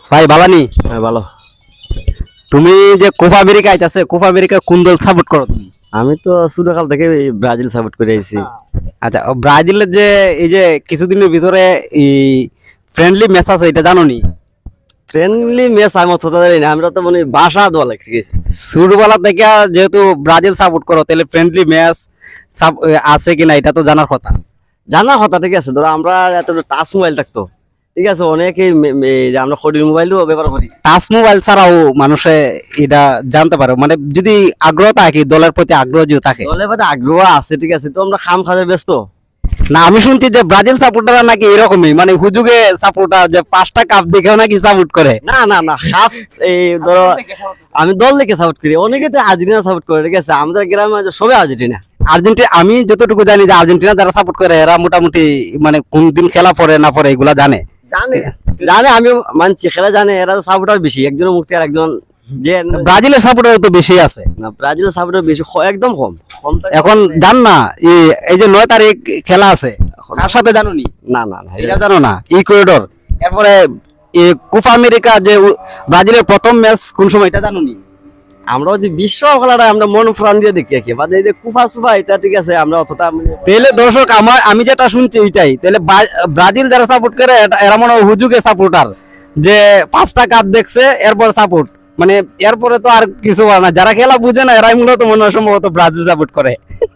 ভাই বালানি হ্যাঁ ভালো। তুমি যে কোপা আমেরিকা আইতাছে, কোপা আমেরিকা কোন দল সাপোর্ট করো তুমি? আমি তো ছোটকাল থেকে এই ব্রাজিল সাপোর্ট করে আইছি। আচ্ছা, ব্রাজিলের যে এই যে কিছুদিনের ভিতরে এই ফ্রেন্ডলি ম্যাচ আছে, এটা জানো নি? ফ্রেন্ডলি ম্যাচ আমি অতটা জানি না, আমরা তো মানে ভাষা দেওয়া লাগে, ঠিক আছে। ছোটবেলা থেকে যেহেতু ব্রাজিল সাপোর্ট করো, তাহলে ফ্রেন্ডলি ম্যাচ আছে কিনা এটা তো জানার কথা। জানা কথা, ঠিক আছে। ধরো আমরা এত টাচ মোবাইল থাকতো, ঠিক আছে, অনেকেই যে আমরা খড়ির মোবাইল দিয়েও ব্যবহার করি। টাচ মোবাইল ছাড়াও মানুষে এটা জানতে পারে, মানে যদি আগ্রহ থাকে, দলের প্রতি আগ্রহ যদি থাকে। দলে বাদে আগ্রহ আছে, ঠিক আছে, তো আমরা খাম খাজে ব্যস্ত। না, আমি শুনছি যে ব্রাজিল সাপোর্টাররা নাকি এরকমই, মানে হুজুগে সাপোর্টার, যে 5টা কাপ দেখেও নাকি সাপোর্ট করে। না না না, খাস এই ধরো আমি দল দেখে সাপোর্ট করি, অনেকে তো আর্জেন্টিনা সাপোর্ট করে, ঠিক আছে। আমাদের গ্রামে সবাই আর্জেন্টিনা। আর্জেন্টিনা, আমি যতটুকু জানি যে আর্জেন্টিনা যারা সাপোর্ট করে এরা মোটামুটি মানে কোন দিন খেলা পড়ে না পড়ে এগুলা জানে। জানে জানে, আমি মানছি, খেলা জানে, এরা সাপোর্টার বেশি, একজনের মুক্তি আর একজন যে ব্রাজিলের সাপোর্টার তো বেশি আছে। না, ব্রাজিলের সাপোর্টার বেশি, একদম কম কম এখন জান না, এই যে 9 তারিখ খেলা আছে, কার সাথে জানো নি? না না না, এটা জানো না? ইকুয়েডর। এরপরে কোপা আমেরিকা যে ব্রাজিলের প্রথম ম্যাচ কোন সময় এটা জানো নি? আমরা যে বিশ্ব খেলাটা আমরা মন প্রাণ দিয়ে দেখি আর কি, মানে এই যে কুফা সুফা এটা, ঠিক আছে, আমরা অতটা তাহলে দর্শক, আমি যেটা শুনছি এটাই, তাহলে ব্রাজিল যারা সাপোর্ট করে এরা মনে হয় হুজুগে সাপোর্টার, যে 5টা কাপ দেখছে এরপর সাপোর্ট, মানে এরপরে তো আর কিছু হয় না। যারা খেলা বুঝে না এরাই মূলত মনে হয় সম্ভবত ব্রাজিল সাপোর্ট করে।